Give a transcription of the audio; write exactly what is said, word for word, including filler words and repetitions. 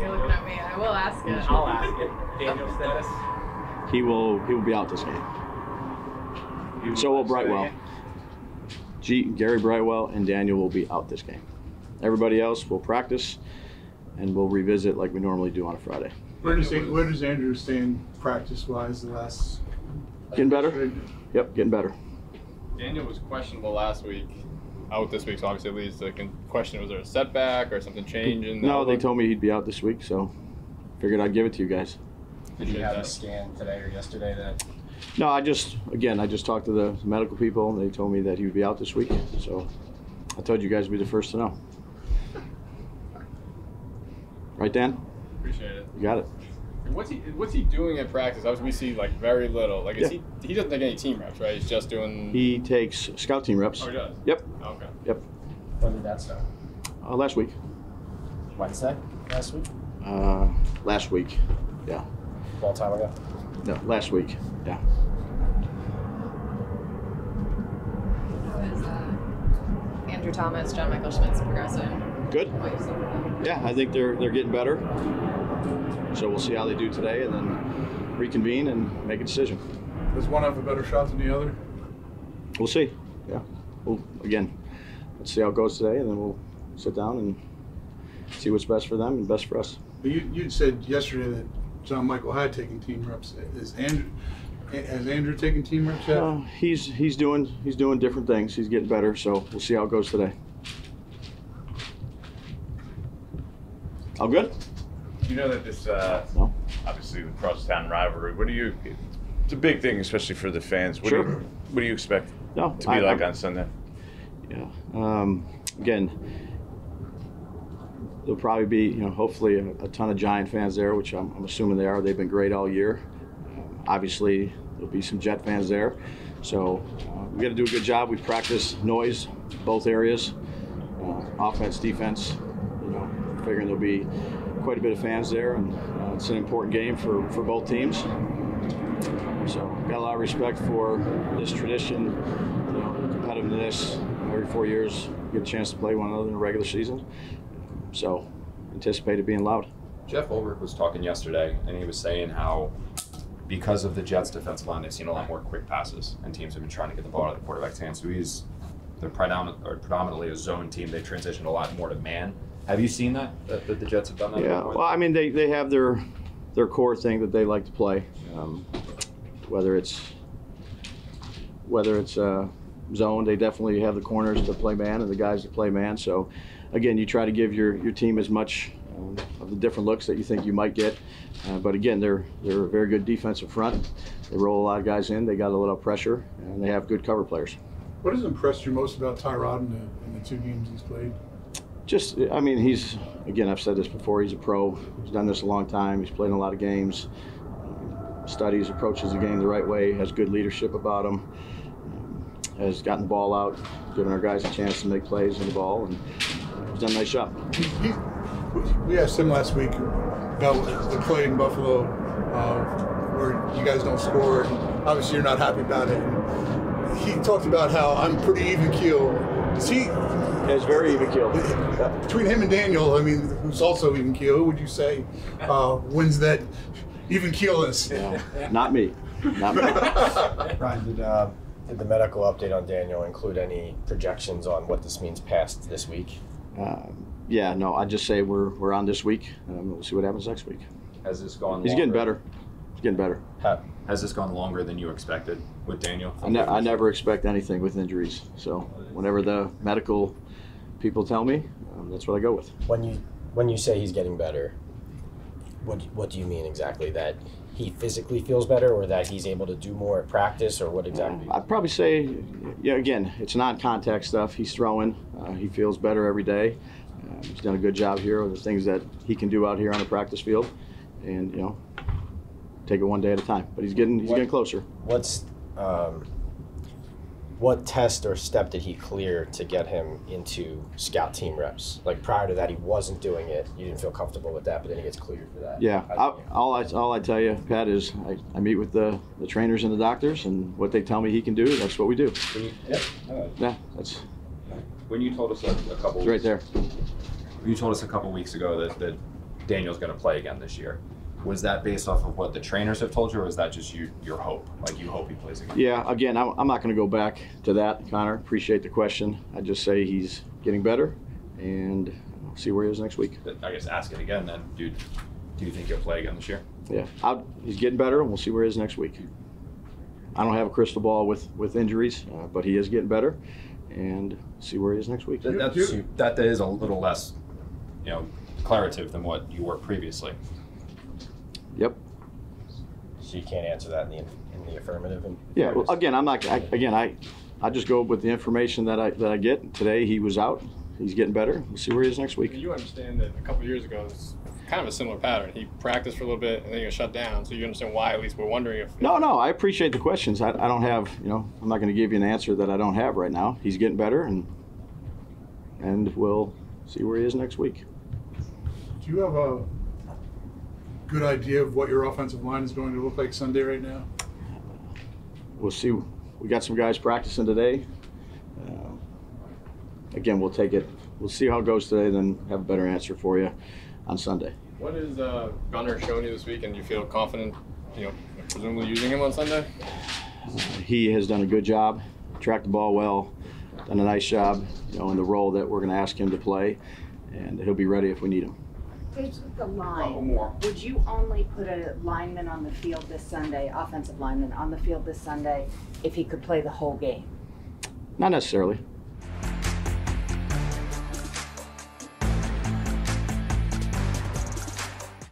You're looking at me. I will ask it. I'll ask it. Daniel status? He will he will be out this game. You So will watch Brightwell. that G, Gary Brightwell and Daniel will be out this game. Everybody else will practice, and we'll revisit like we normally do on a Friday. Where does where does Andrew stand practice-wise the last? Getting better? Yep, getting better. Daniel was questionable last week, out this week, so obviously it leads to the question, was there a setback or something changed in the No, they outlook? told me he'd be out this week, so figured I'd give it to you guys. Did you have a that. scan today or yesterday that? No, I just, again, I just talked to the medical people, and they told me that he would be out this week, so I told you guys would be the first to know. Right, Dan? Appreciate it. You got it. What's he What's he doing at practice? Obviously, we see like very little. Like, is Yeah. he he doesn't take any team reps, right? He's just doing. He takes scout team reps. Oh, he does. Yep, Okay. yep. When did that start? Uh, last week. Wednesday? Last week? Uh, last week, yeah. Long time ago? No, last week, yeah. How is uh, Andrew Thomas, John Michael Schmidt's progressing? Good. What you see from them? Yeah, I think they're they're getting better. So we'll see how they do today, and then reconvene and make a decision. Does one have a better shot than the other? We'll see. Yeah. Well, again, let's see how it goes today, and then we'll sit down and see what's best for them and best for us. But you you said yesterday that John Michael had taken team reps. Is Andrew has Andrew taken team reps yet? Uh, he's he's doing he's doing different things. He's getting better. So we'll see how it goes today. All good? You know that this, uh, No. obviously, the crosstown rivalry. What do you? It's a big thing, especially for the fans. What Sure. Do you, what do you expect No. to be I- like I'm- on Sunday? Yeah. Um, again, there'll probably be, you know, hopefully a, a ton of Giant fans there, which I'm, I'm assuming they are. They've been great all year. Um, obviously, there'll be some Jet fans there. So uh, we got to do a good job. We practice noise, both areas, uh, offense, defense. You know, figuring there'll be quite a bit of fans there, and uh, it's an important game for, for both teams. So got a lot of respect for this tradition, you know, competitiveness. Every four years, we get a chance to play one another in the regular season. So anticipate it being loud. Jeff Ulrich was talking yesterday, and he was saying how because of the Jets' defensive line, they've seen a lot more quick passes, and teams have been trying to get the ball out of the quarterback's hands. So he's they're predominant, or predominantly a zone team. They've transitioned a lot more to man. Have you seen that, that, that the Jets have done that? Yeah, before? well, I mean, they, they have their their core thing that they like to play, um, whether it's whether it's uh, zone. They definitely have the corners to play man and the guys that play man. So, again, you try to give your, your team as much um, of the different looks that you think you might get. Uh, but again, they're they're a very good defensive front. They roll a lot of guys in. They got a little pressure, and they have good cover players. What has impressed you most about Tyrod in the, in the two games he's played? Just, I mean, he's, again, I've said this before, he's a pro. He's done this a long time. He's played in a lot of games, um, studies, approaches the game the right way, has good leadership about him, um, has gotten the ball out, given our guys a chance to make plays on the ball, and uh, he's done a nice job. He, he, we asked him last week about the play in Buffalo uh, where you guys don't score, and obviously you're not happy about it. And he talked about how I'm pretty even keel. Is he? It's very even keel. Between him and Daniel, I mean, who's also even keel, who would you say uh, wins that even keelness? Yeah. Not me. Not me. Brian, did, uh, did the medical update on Daniel include any projections on what this means past this week? Um, yeah, no, I'd just say we're we're on this week, and we'll see what happens next week. Has this gone? He's longer? getting better. He's getting better. Ha- Has this gone longer than you expected with Daniel? I, ne- I never expect anything with injuries. So whenever the medical people tell me, um, that's what I go with. When you when you say he's getting better, what what do you mean exactly? That he physically feels better, or that he's able to do more at practice, or what exactly? I'd probably say, yeah, again, it's non-contact stuff. He's throwing. Uh, he feels better every day. Uh, he's done a good job here with the things that he can do out here on the practice field, and you know, take it one day at a time. But he's getting he's What- getting closer. What's um, what test or step did he clear to get him into scout team reps? Like prior to that, he wasn't doing it. You didn't feel comfortable with that, but then he gets cleared for that. Yeah, How I, all I all I tell you, Pat, is I, I meet with the, the trainers and the doctors, and what they tell me he can do, that's what we do. Yeah. Uh, Yeah, that's When you told us a, a couple it's right there. You told us a couple weeks ago that, that Daniel's going to play again this year. Was that based off of what the trainers have told you, or was that just you, your hope? Like you hope he plays again? Yeah, again, I'm, I'm not going to go back to that, Connor. Appreciate the question. I just say he's getting better, and we'll see where he is next week. But I guess ask it again then. Do, do you think he'll play again this year? Yeah, I'll, he's getting better, and we'll see where he is next week. I don't have a crystal ball with, with injuries, uh, but he is getting better, and see where he is next week. That, that's, that is a little less, you know, declarative than what you were previously. Yep. So you can't answer that in the in the affirmative. And Yeah. Well, again, I'm not. I, again, I I just go with the information that I that I get. Today he was out. He's getting better. We'll see where he is next week. You understand that a couple of years ago, it's kind of a similar pattern. He practiced for a little bit and then he got shut down. So you understand why, at least we're wondering if. No, no. I appreciate the questions. I, I don't have. You know, I'm not going to give you an answer that I don't have right now. He's getting better, and and we'll see where he is next week. Do you have a good idea of what your offensive line is going to look like Sunday right now? We'll see. We got some guys practicing today. Uh, again, we'll take it. We'll see how it goes today, then have a better answer for you on Sunday. What is uh, Gunnar showing you this week, and you feel confident, you know, presumably using him on Sunday? Uh, he has done a good job, tracked the ball well, done a nice job, you know, in the role that we're going to ask him to play, and he'll be ready if we need him. Here's the line. Would you only put a lineman on the field this Sunday, offensive lineman on the field this Sunday, if he could play the whole game? Not necessarily.